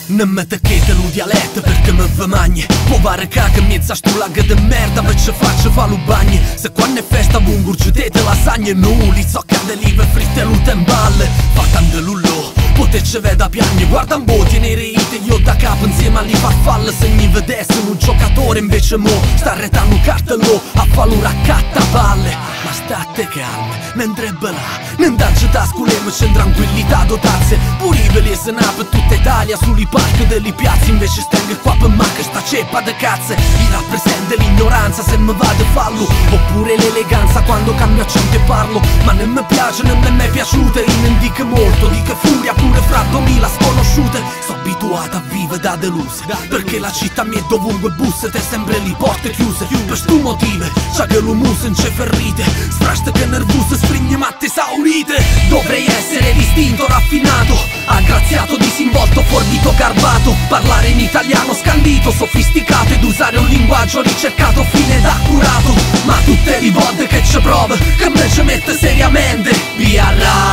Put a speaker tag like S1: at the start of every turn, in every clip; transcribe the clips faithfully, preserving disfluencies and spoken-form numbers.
S1: Non mi tacchete lo dialetto perché mi fa magni. Può pare che mezza stulaga di merda ma ci faccio fa lo bagni. Se quando è festa bungurciutete lasagne nu li zocca de live fritte lute in balle. Fattando lullo potece veda piagni. Guarda un po' tenere ite io da capo insieme alle farfalle. Se mi vedesse un giocatore invece mo sta retando un cartello a fallo raccatta palle. Ma state calme, mentre là non darci tasculemo c'è tranquillità dotazze. Pure i veli se na per tutta Italia sui parchi delle piazze. Invece stengo qua per manca sta ceppa de cazze. Mi rappresenta l'ignoranza se mi vado a fallo, oppure l'eleganza quando cambio accento e parlo. Ma non mi piace, non mi è piaciuta e non dico molto. Dico furia pure fra duemila sconosciute. Sto abituata a vivere da deluse perché la città mi è dovunque bussa te sempre lì porte chiuse. Per stu motive c'ha che l'humus non c'è ferrite. Sfrasta che nervose sfrigne matte esaurite. Dovrei essere distinto, raffinato, aggraziato, disinvolto, forbito, garbato. Parlare in italiano scandito, sofisticato ed usare un linguaggio ricercato fine ed accurato. Ma tutte le volte che ci provo, che me ci mette seriamente via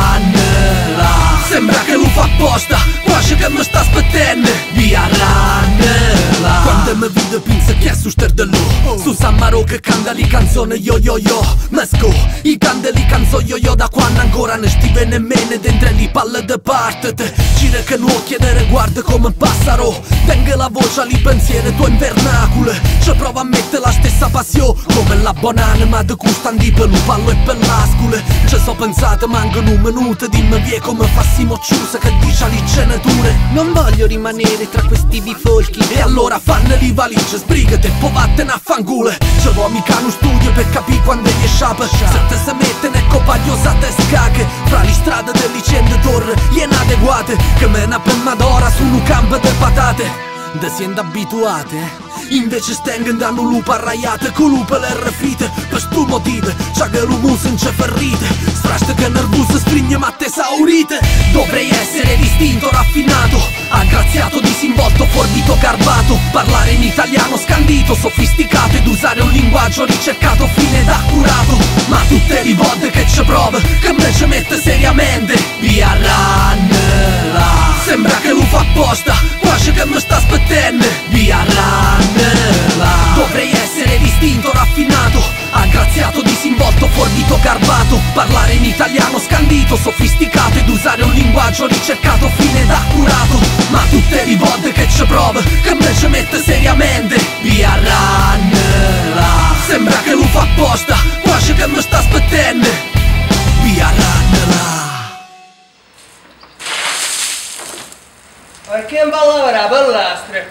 S1: rannela. Sembra che lo fa apposta, quasi che mi sta aspettando via rannela. Quando mi vedo penso che è su sterdello su San Maro che canta li canzone yo yo yo. Mesco, i canta li canzo yo yo da quando ancora ne stive nemmeno dentro le palle de parte te. Gira che non chiedere guarda come passaro. Tenga la voce ali pensieri tuoi in vernacule. Ci prova a mettere la stessa passione come la banana ma de custandi per lo pallo e per l'ascule. Ci so pensate mancano un minuto, dimmi vie come fassimo chiusa che dice l'inceneture.
S2: Non voglio rimanere tra questi bifolchi.
S1: E allora fanno le valigie, sbrigate e poi vattene a fangule. Ci vuoi mica uno studio per capire quando gli sciapa. Se te se mettene e copagliosate scacche fra le strade delle licende torre inadeguate che mena per Madora su un campo de patate. De siendo abituate, eh? Invece stengono danno lupa arraiate con lupe le rafite. Per stu motive c'ha che l'humus non c'è ferrite. Sfrasta che nervose sprigne matte esaurite. Dovrei essere distinto, raffinato, aggraziato, disinvolto, forbito, garbato. Parlare in italiano scandito, sofisticato ed usare un linguaggio ricercato fine ed accurato. Ma tutte le volte che ci provo, che me ci mette seriamente via rannela. Sembra che lo fa apposta, quasi che mi sta aspettando via rannela. Dovrei essere distinto, raffinato, aggraziato, disinvolto, forbito, garbato. Parlare in italiano scandito, sofisticato ed usare un linguaggio ricercato fine ed accurato. Ma tutte le volte che ci provo, che me ci mette seriamente via rannela. Sembra che lo fa apposta, quasi che mi sta aspettando via rannela.
S2: Perché non va a lavorare per l'astre?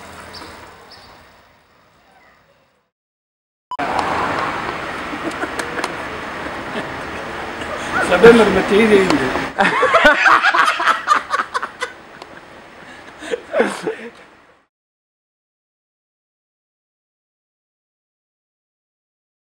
S3: Sapendo che metti i denti.